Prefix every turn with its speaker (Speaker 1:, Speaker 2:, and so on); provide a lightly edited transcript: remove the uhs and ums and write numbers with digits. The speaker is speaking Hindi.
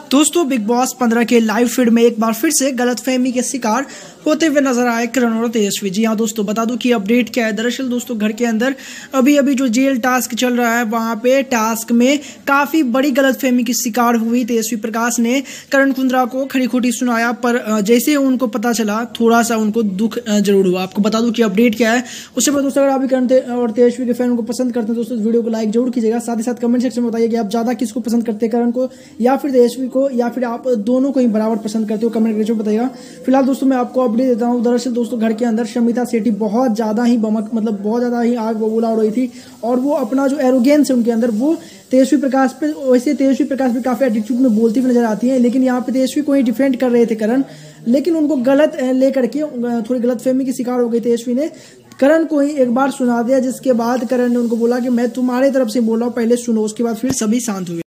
Speaker 1: दोस्तों बिग बॉस 15 के लाइव फीड में एक बार फिर से गलतफहमी के शिकार होते हुए नजर आए करण और तेजस्वी। जी हाँ दोस्तों, बता दूं कि अपडेट क्या है। दरअसल दोस्तों घर के अंदर अभी जो जेल टास्क चल रहा है वहां पे टास्क में काफी बड़ी गलतफहमी की शिकार हुई तेजस्वी प्रकाश ने करण कुंद्रा को खरी खोटी सुनाया, पर जैसे उनको पता चला थोड़ा सा उनको दुख जरूर हुआ। आपको बता दूं कि अपडेट क्या है। उससे बाद दोस्तों अगर आप भी करण और तेजस्वी के फैन को पसंद करते हैं दोस्तों इस वीडियो को लाइक जरूर कीजिएगा। साथ ही साथ कमेंट सेक्शन में बताइए कि आप ज्यादा किसको पसंद करते हैं, करण को या फिर तेजस्वी को, या फिर आप दोनों को ही बराबर पसंद करते हो, कमेंट करके बताइएगा। फिलहाल दोस्तों मैं आपको अपडेट देता हूं। दरअसल दोस्तों घर के अंदर शमिता शेट्टी बहुत ज्यादा ही बहुत ज्यादा ही आग बबूला हो रही थी, और वो अपना जो एरोगेंस है उनके अंदर वो तेजस्वी प्रकाश पे, वैसे तेजस्वी प्रकाश पे काफी एटीट्यूड में बोलती हुई नजर आती है, लेकिन यहाँ पे तेजस्वी को ही डिफेंड कर रहे थे करण, लेकिन उनको गलत लेकर के थोड़ी गलतफहमी की शिकार हो गई। तेजस्वी ने करण को ही एक बार सुना दिया, जिसके बाद करण ने उनको बोला कि मैं तुम्हारे तरफ से बोल रहा हूँ, पहले सुनो। उसके बाद फिर सभी शांत हुए।